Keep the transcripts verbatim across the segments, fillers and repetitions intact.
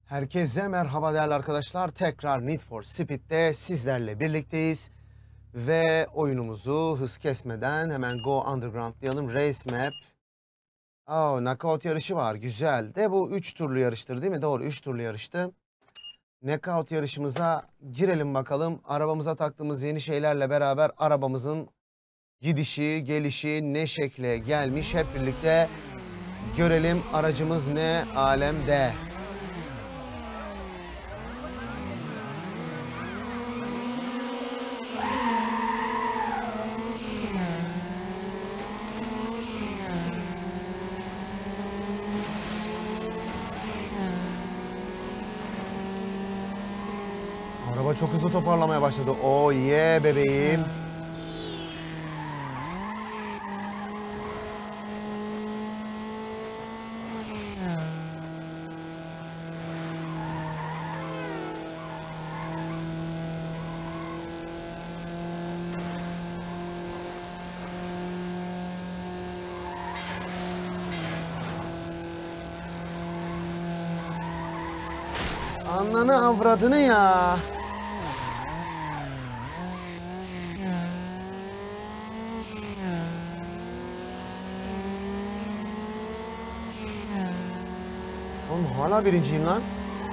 Herkese merhaba değerli arkadaşlar. Tekrar Need for Speed'de sizlerle birlikteyiz. Ve oyunumuzu hız kesmeden hemen Go Underground diyelim. Race Map. Oh, knockout yarışı var. Güzel. De bu üç turlu yarıştır değil mi? Doğru, üç turlu yarıştı. Knockout yarışımıza girelim bakalım. Arabamıza taktığımız yeni şeylerle beraber arabamızın gidişi, gelişi ne şekle gelmiş hep birlikte görelim. Aracımız ne alemde. Araba çok hızlı toparlamaya başladı. Oh yeah bebeğim. Ananı avradını ya. Oğlum hala birinciyim lan.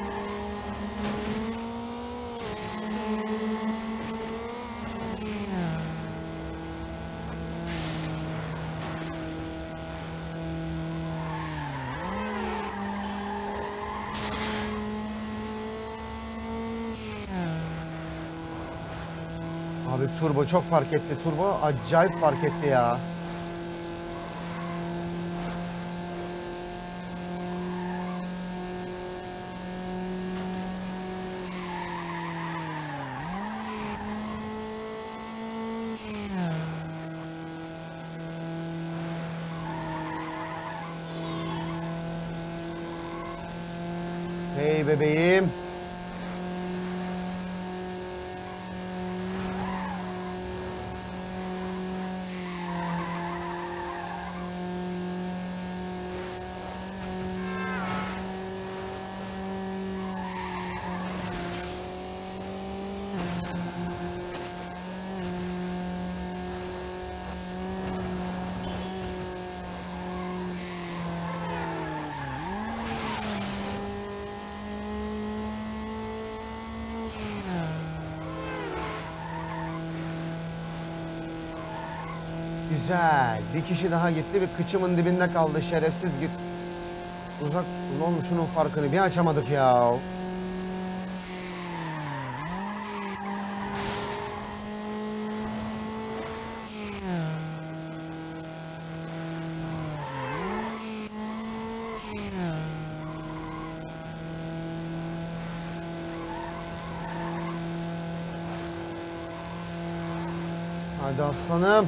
Abi turbo çok fark etti. Turbo acayip fark etti ya. Hey bebeğim. Güzel. Bir kişi daha gitti. Bir kıçımın dibinde kaldı. Şerefsiz git. Uzak. Ulan şunun farkını bir açamadık ya. Hadi aslanım.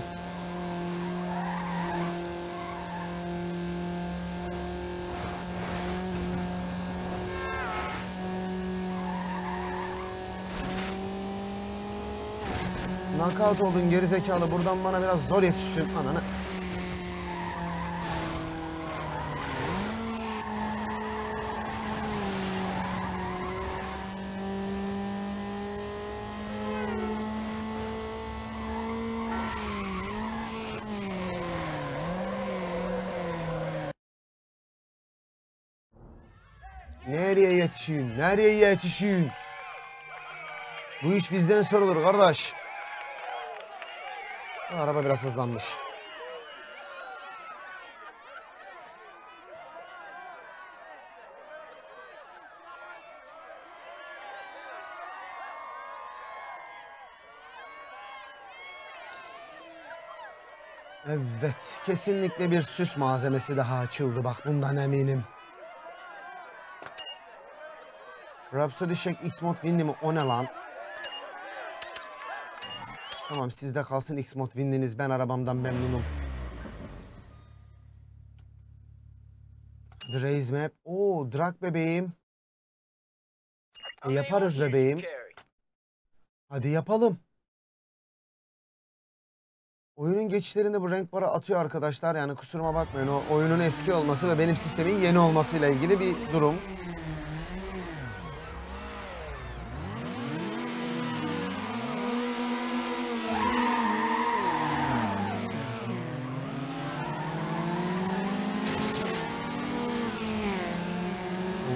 Knockout oldun gerizekalı. Buradan bana biraz zor yetişsin ananı. Nereye yetişeyim? Nereye yetişeyim? Bu iş bizden sorulur kardeş. Araba biraz hızlanmış. Evet, kesinlikle bir süs malzemesi daha açıldı. Bak bundan eminim. Rhapsody Shack X-Mod Windy mi? O ne lan? Tamam sizde kalsın X-Mod Windy'niz. Ben arabamdan memnunum. The Race Map. Oo, drag bebeğim. E, yaparız bebeğim. Hadi yapalım. Oyunun geçişlerinde bu renk bara atıyor arkadaşlar. Yani kusuruma bakmayın. O oyunun eski olması ve benim sistemin yeni olmasıyla ilgili bir durum.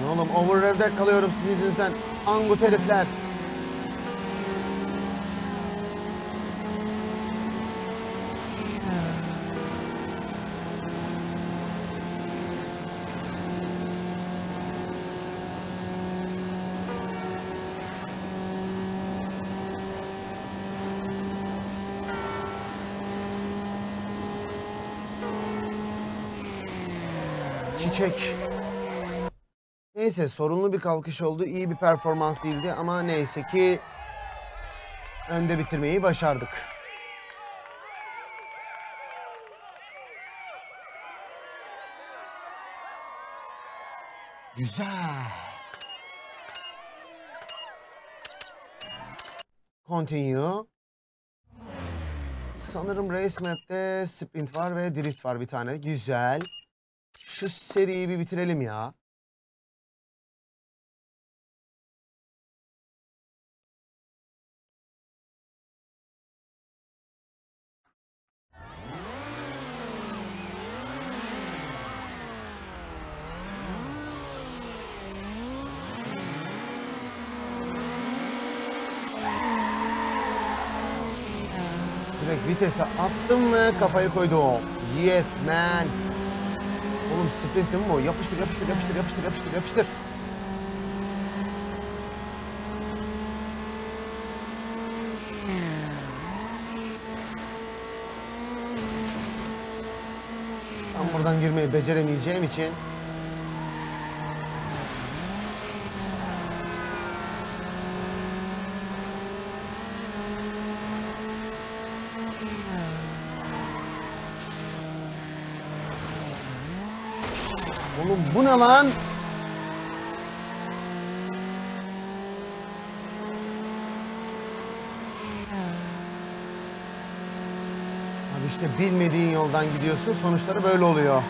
oğlum, overrev'de kalıyorum sizin yüzünüzden. Angut herifler. Çiçek. Neyse, sorunlu bir kalkış oldu. İyi bir performans değildi ama neyse ki önde bitirmeyi başardık. Güzel. Continue. Sanırım Race Map'te sprint var ve drift var bir tane. Güzel. Şu seriyi bir bitirelim ya. Direkt vitese attım ve kafayı koydum. Yes man. Oğlum sprint değil mi o? Yapıştır, yapıştır, yapıştır, yapıştır, yapıştır, yapıştır. Tam buradan girmeyi beceremeyeceğim için oğlum bu ne lan? Abi işte bilmediğin yoldan gidiyorsun, sonuçları böyle oluyor.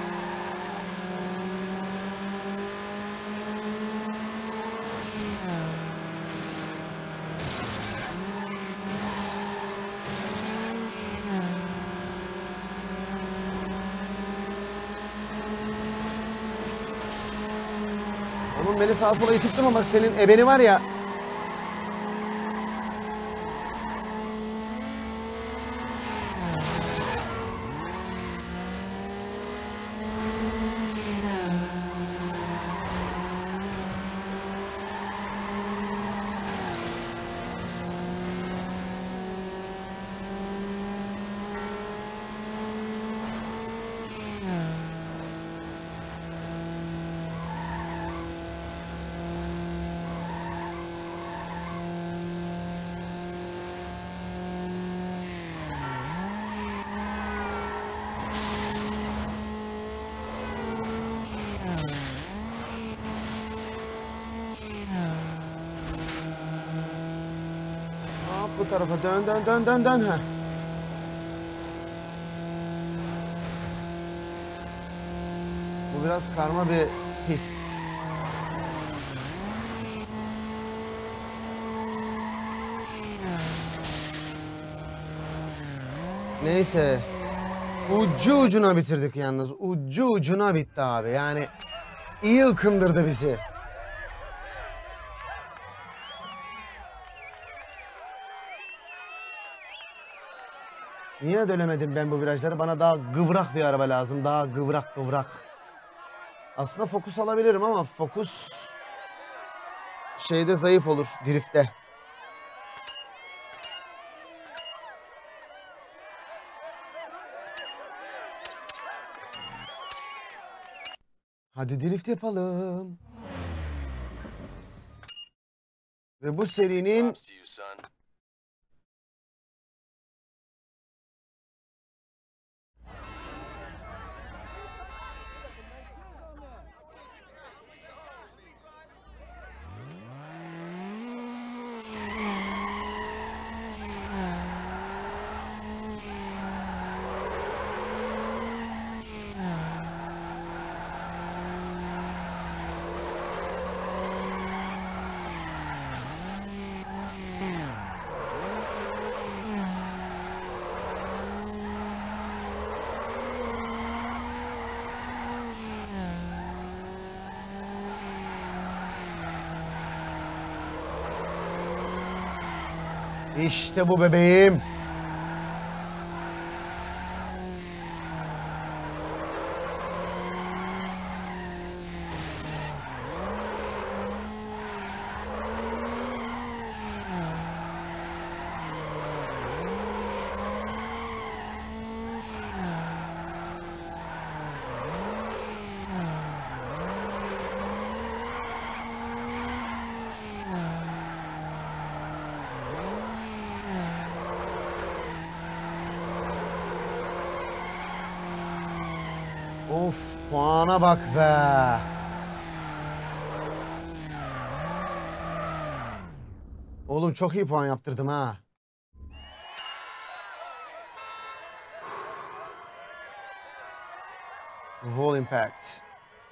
Oğlum beni sağa sola itip durma, bak senin ebeni var ya. Hop bu tarafa dön dön dön dön dön ha. Bu biraz karma bir pist. Neyse. Ucu ucuna bitirdik yalnız. Ucu ucuna bitti abi. Yani iyi ıkındırdı bizi. Niye dönemedim ben bu virajları? Bana daha gıvrak bir araba lazım. Daha gıvrak gıvrak. Aslında fokus alabilirim ama fokus şeyde zayıf olur, driftte. Hadi drift yapalım. Ve bu serinin İşte bu bebeğim. Of, puana bak be. Oğlum çok iyi puan yaptırdım ha. Wall impact.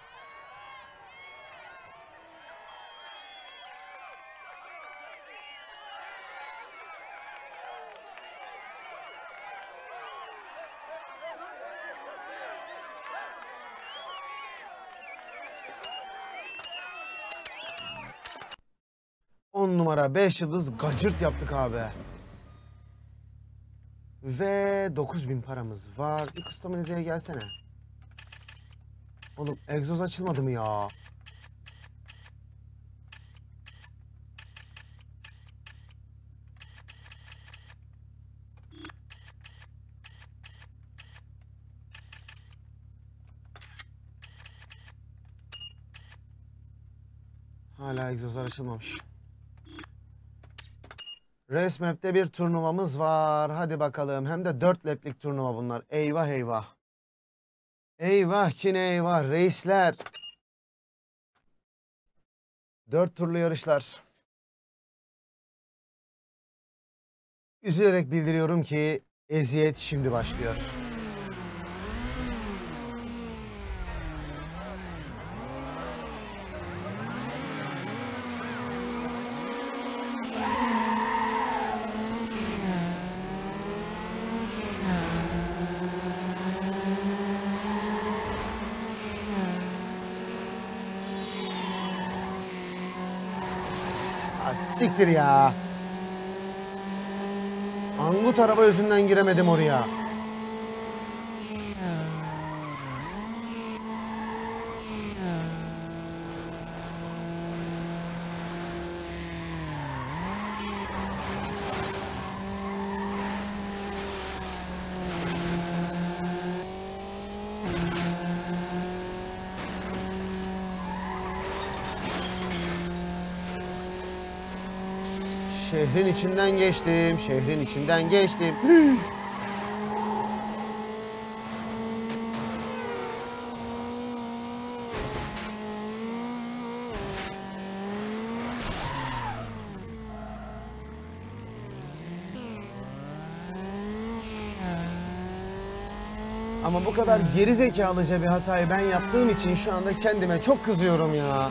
on numara beş yıldız gacırt yaptık abi. Ve dokuz bin paramız var. Bir customize'ye gelsene. Oğlum egzoz açılmadı mı ya? Hala egzozlar açılmamış. Race Map'te bir turnuvamız var. Hadi bakalım. Hem de dört laplik turnuva bunlar. Eyvah eyvah. Eyvah ki ne eyvah. Reisler. Dört turlu yarışlar. Üzülerek bildiriyorum ki eziyet şimdi başlıyor. Siktir ya. Angut araba yüzünden giremedim oraya. Şehrin içinden geçtim, şehrin içinden geçtim. Ama bu kadar gerizekalıca bir hatayı ben yaptığım için şu anda kendime çok kızıyorum ya.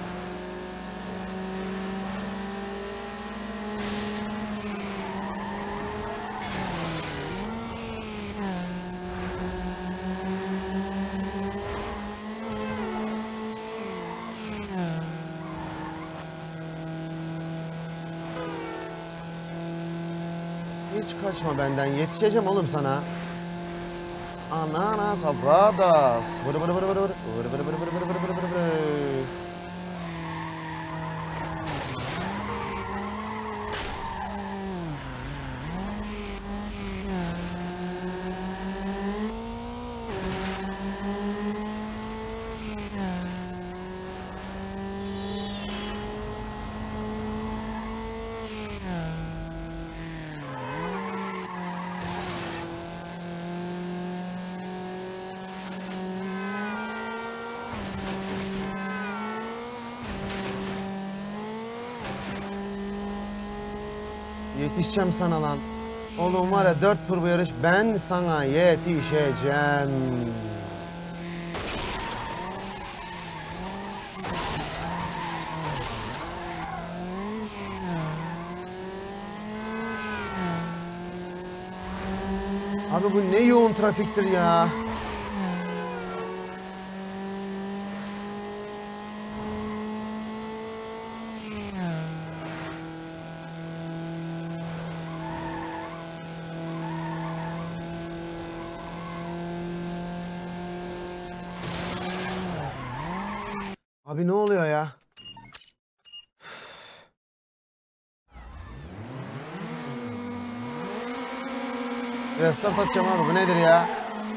Hiç kaçma benden. Yetişeceğim oğlum sana. Ananas avradas. Vır vır vır vır vır. Vır vır vır vır vır vır vır vır. Yetişeceğim sana lan. Oğlum var ya dört turbo yarış ben sana yetişeceğim. Abi bu ne yoğun trafiktir ya. Abi ne oluyor ya? Restart atacağım abi. Bu nedir ya?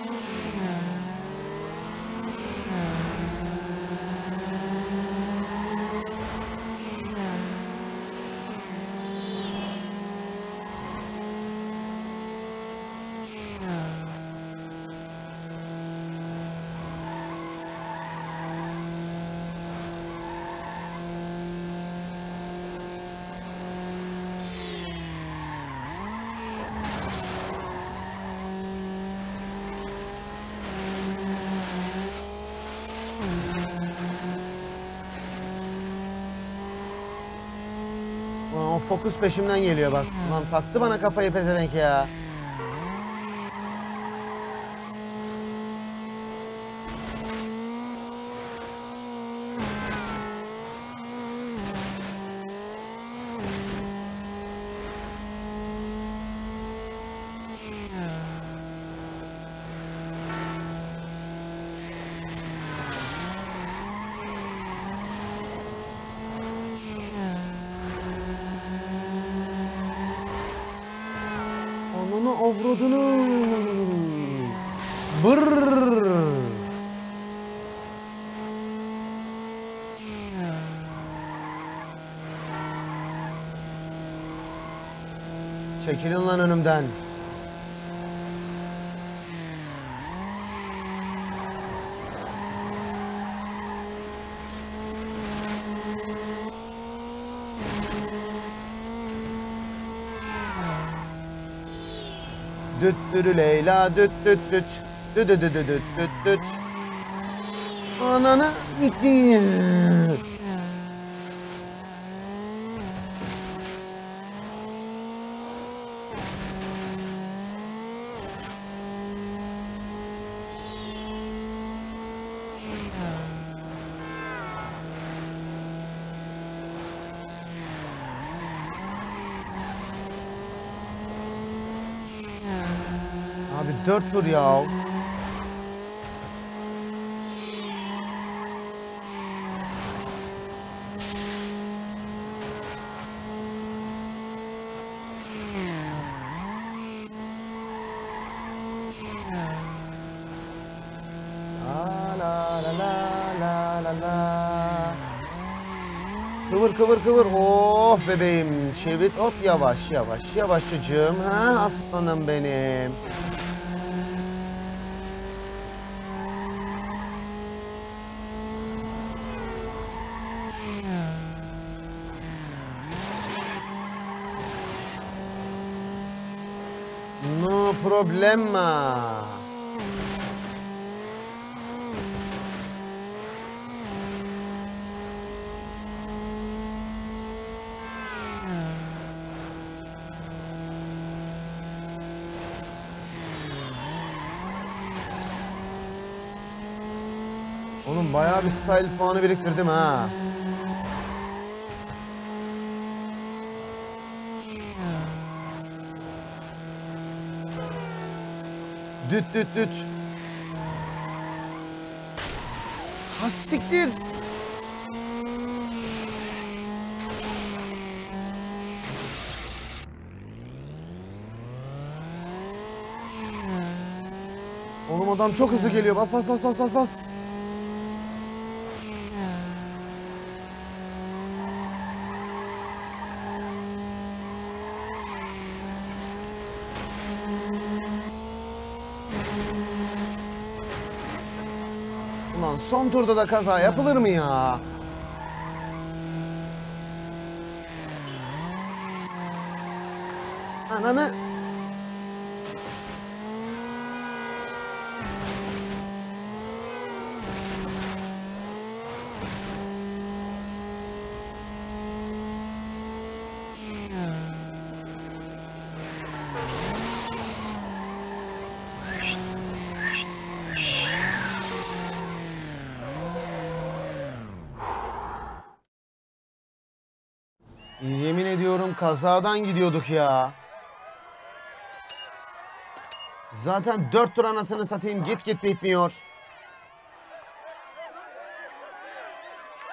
O Focus peşimden geliyor bak. Lan taktı bana kafayı pezevenk ya. Ananı avradını. Brrr. Çekilin lan önümden. Düt dürü Leyla düt düt düt. Düt düt düt düt düt düt düt. Ananı gitti. Abi dört tur ya. La la la la la la. Kıvır kıvır kıvır. Oh bebeğim. Çevir hop yavaş yavaş yavaş çocuğum. Ha aslanım benim. No problema. Oğlum bayağı bir style puanı biriktirdim ha. Düt düt düt. Ha siktir. Oğlum adam çok hızlı geliyor. Bas bas bas bas bas bas. Ulan son turda da kaza yapılır mı ya? Ananı. Yemin ediyorum kazadan gidiyorduk ya. Zaten dört tur anasını satayım git git bitmiyor.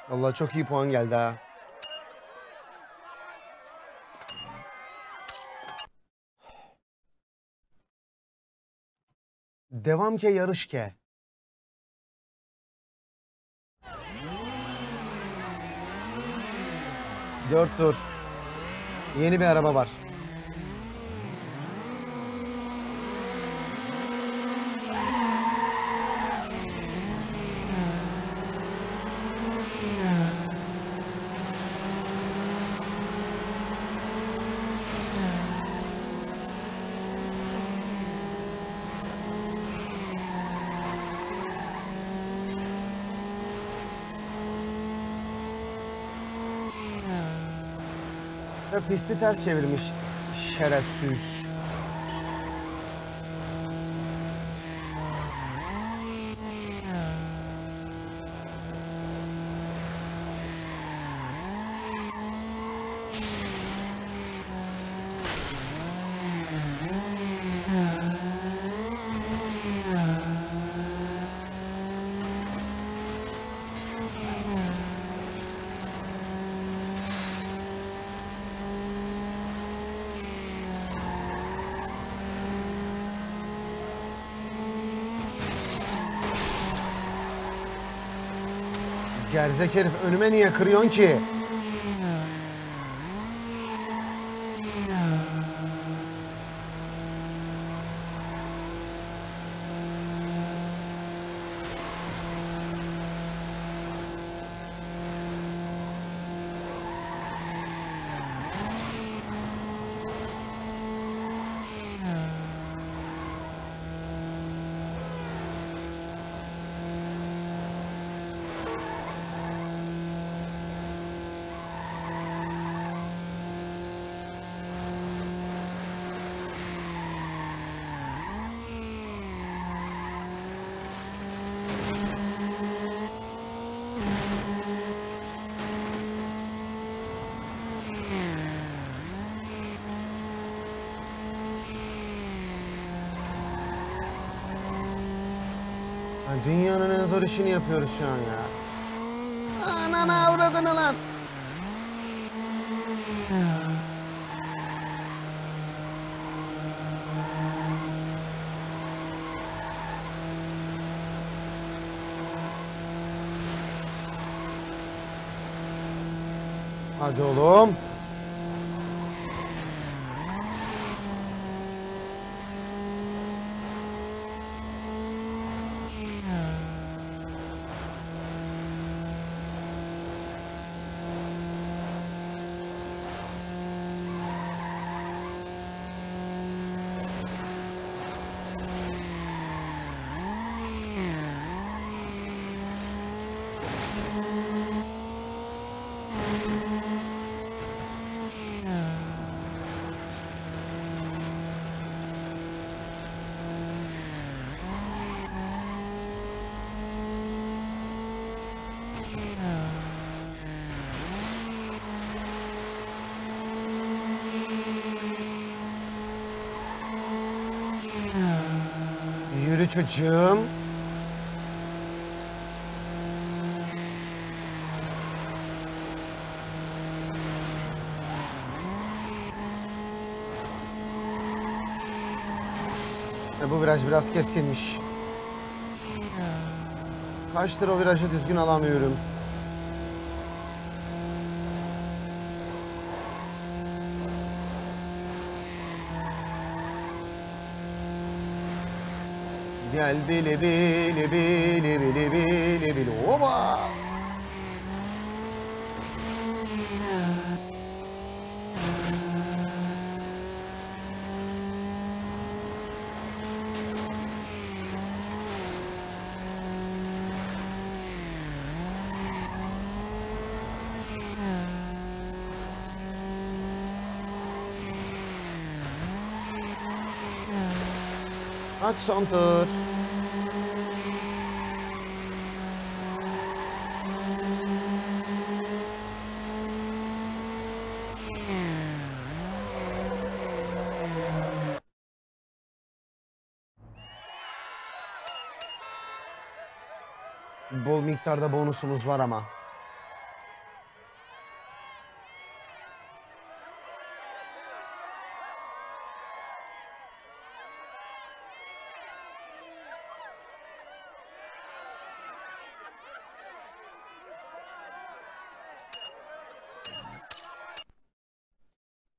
Vallahi çok iyi puan geldi ha. Devam ke yarış ke. Dört tur. Yeni bir araba var. Ve pisti ters çevirmiş. Şerefsiz. Gerzek herif, önüme niye kırıyorsun ki? Dünyanın en zor işini yapıyoruz şu an ya. Anana avradını lan. Hadi oğlum. Yürü çocuğum. E bu viraj biraz keskinmiş. Kaçtır o virajı düzgün alamıyorum. Gel bili bili bili bili bili bili oba. Kaç son tur? Bol miktarda bonusumuz var ama.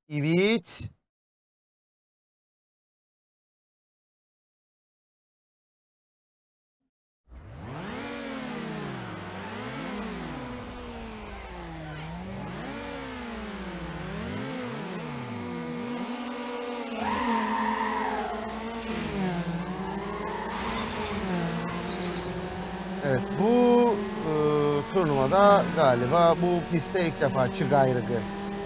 Evet. Evet, bu e, turnuvada galiba bu pistte ilk defa çıgayrıgı.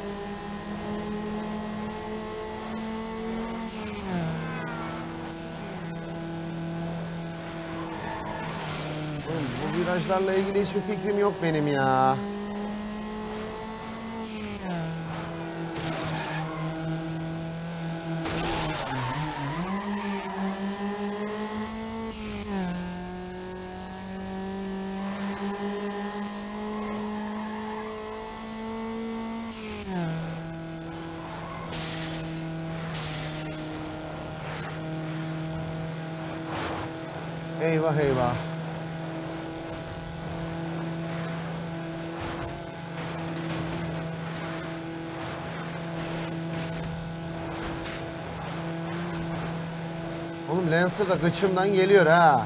Oğlum, bu virajlarla ilgili hiçbir fikrim yok benim ya. Eyvah eyvah. Oğlum Lancer da gıçımdan geliyor ha.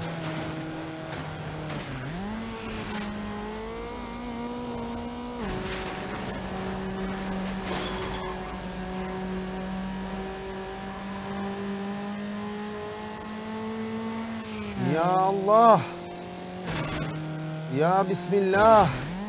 Ya Allah. Ya Bismillah.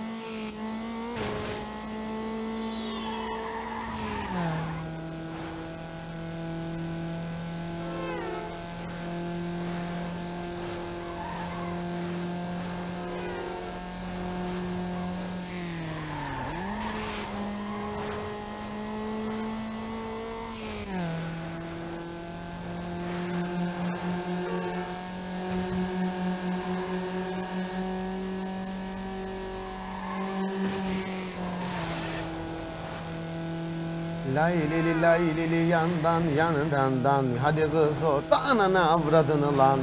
Lay li li lay li li yandan yanından dan. Hadi kız oradan anana avradını lan.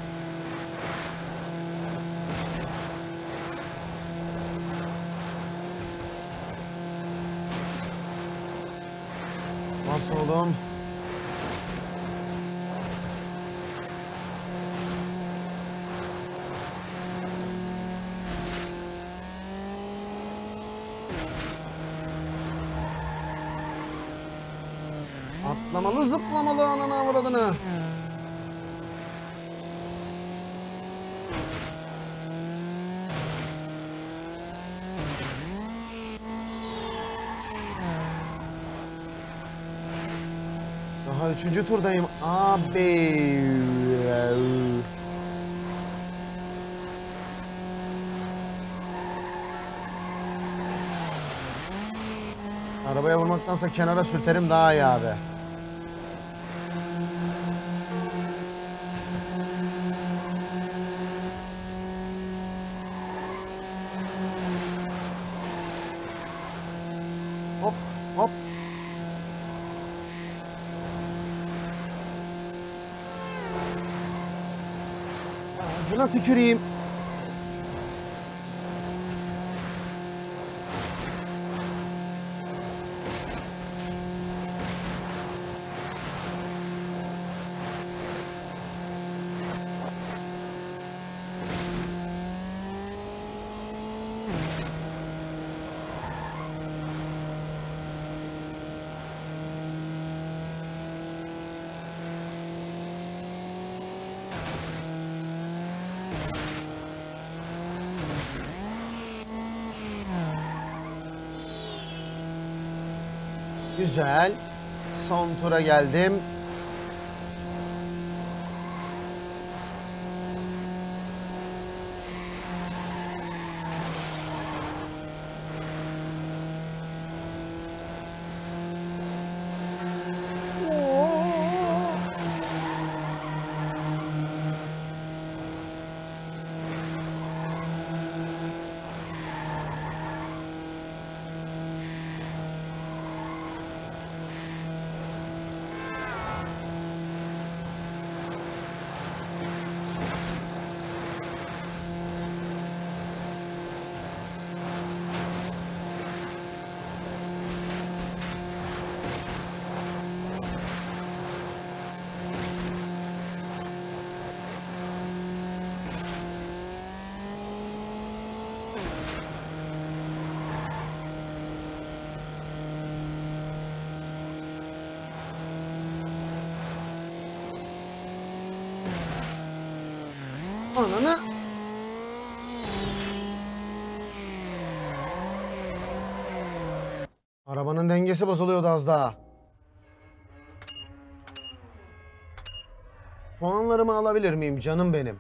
Nasıl oğlum? Atlamalı zıplamalı anana avradını. Daha üçüncü turdayım abi. Arabaya vurmaktansa kenara sürterim daha iyi abi. Hop hop. Ağzına tüküreyim. Güzel. Son tura geldim. Ananı. Arabanın dengesi bozuluyordu az daha. Puanlarımı alabilir miyim canım benim?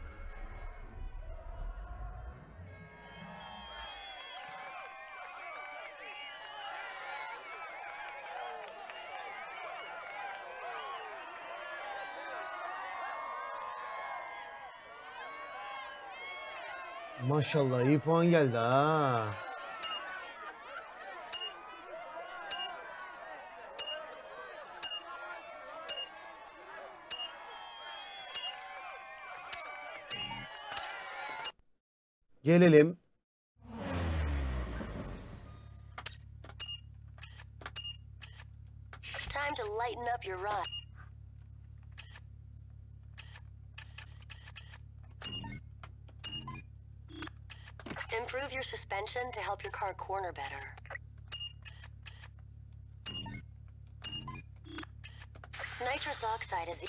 Maşallah iyi puan geldi ha. Gelelim. Time to lighten up your run. Improve your suspension to help your car corner better. Nitrous oxide is the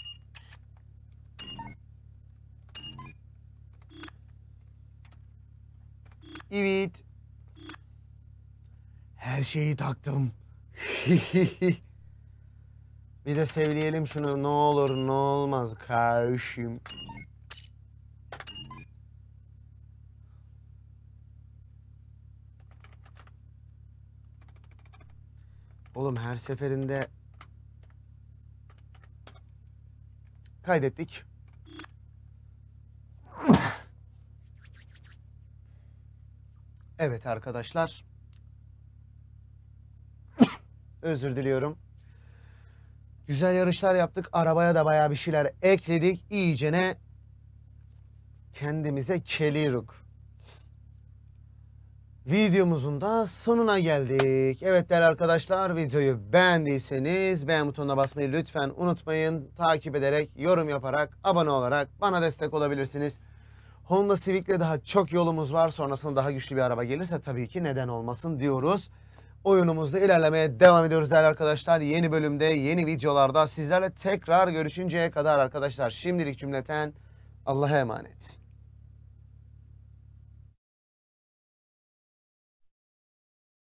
Evet. Her şeyi taktım. Bir de sevleyelim şunu, ne olur ne olmaz kardeşim. Oğlum her seferinde kaydettik. Evet arkadaşlar. Özür diliyorum. Güzel yarışlar yaptık. Arabaya da bayağı bir şeyler ekledik. İyicene kendimize keliyoruz. Videomuzun da sonuna geldik. Evet değerli arkadaşlar, videoyu beğendiyseniz beğen butonuna basmayı lütfen unutmayın. Takip ederek, yorum yaparak, abone olarak bana destek olabilirsiniz. Honda Civic'le daha çok yolumuz var. Sonrasında daha güçlü bir araba gelirse tabii ki neden olmasın diyoruz. Oyunumuzda ilerlemeye devam ediyoruz değerli arkadaşlar. Yeni bölümde, yeni videolarda sizlerle tekrar görüşünceye kadar arkadaşlar şimdilik cümleten Allah'a emanet.